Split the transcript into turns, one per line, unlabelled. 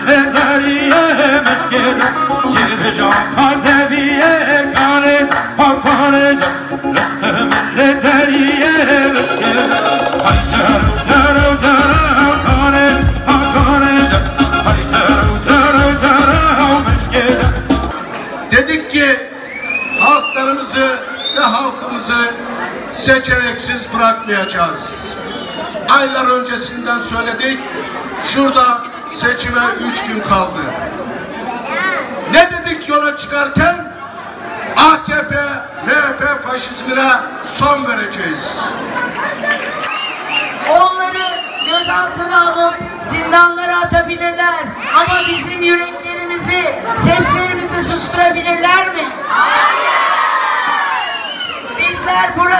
لزریه مشکل جرجا خزویه کانه پاکانه رسم لزریه مشکل های جرو جرو جرو کانه پاکانه های جرو جرو جرو مشکل.
Dedik ki halklarımızı ve halkımızı seçeneksiz bırakmayacağız. Aylar öncesinden söyledik. Şurada seçime 3 gün kaldı. Ne dedik yola çıkarken? AKP, MHP faşizmine son vereceğiz.
Onları gözaltına alıp zindanlara atabilirler. Ama bizim yüreklerimizi, seslerimizi susturabilirler mi? Bizler burada